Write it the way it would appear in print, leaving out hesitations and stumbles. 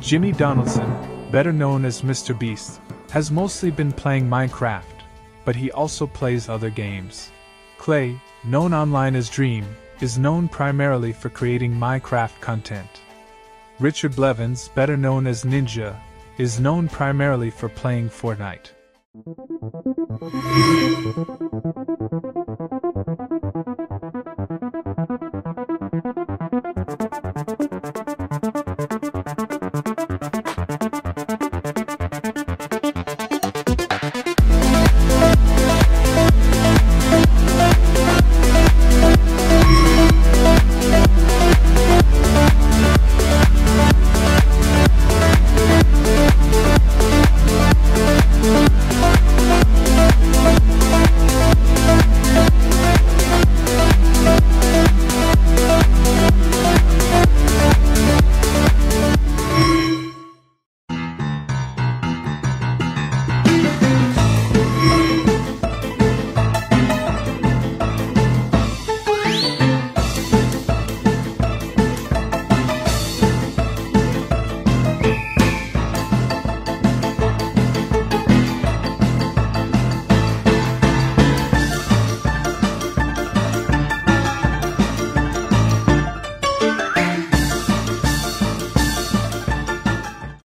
Jimmy Donaldson, better known as MrBeast, has mostly been playing Minecraft, but he also plays other games. Clay, known online as Dream, is known primarily for creating Minecraft content. Richard Blevins, better known as Ninja, is known primarily for playing Fortnite.